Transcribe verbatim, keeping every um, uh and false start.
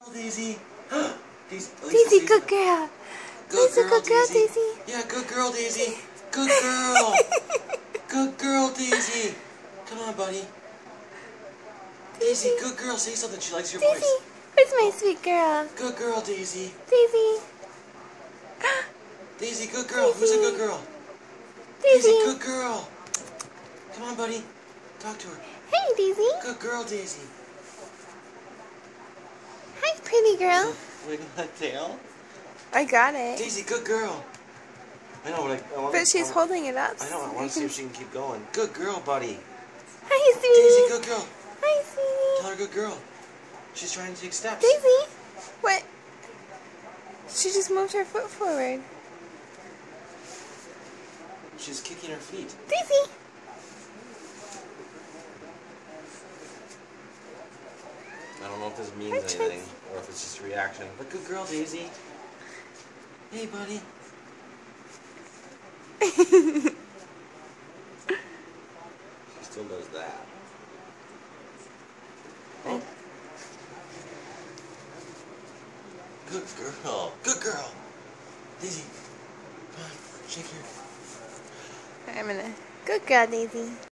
Daisy. Daisy, Daisy, good girl. Good Daisy, girl, good girl, Daisy. Daisy. Yeah, good girl, Daisy. Good girl. Good girl, Daisy. Come on, buddy. Daisy, Daisy, good girl. Say something. She likes your Daisy, voice. where's my sweet girl? Good girl, Daisy. Daisy. Daisy, good girl. Who's a good girl? Daisy. Daisy, good girl. Come on, buddy. Talk to her. Hey, Daisy. Good girl, Daisy. Hi, pretty girl. Wiggle that tail. I got it. Daisy, good girl. I know, but I, I want But she's I, holding it up. I know. I so want to see you if she can keep going. Good girl, buddy. Hi, Daisy, sweetie. good girl. Hi, sweetie. Tell her good girl. She's trying to take steps. Daisy. What? She just moved her foot forward. She's kicking her feet. Daisy. I don't know if this means Hi, anything Chicks. or if it's just a reaction. But good girl, Daisy. Hey, buddy. She still does that. Oh. Good girl. Good girl. Daisy. Come on. Shake your... I'm gonna. Good girl, Daisy.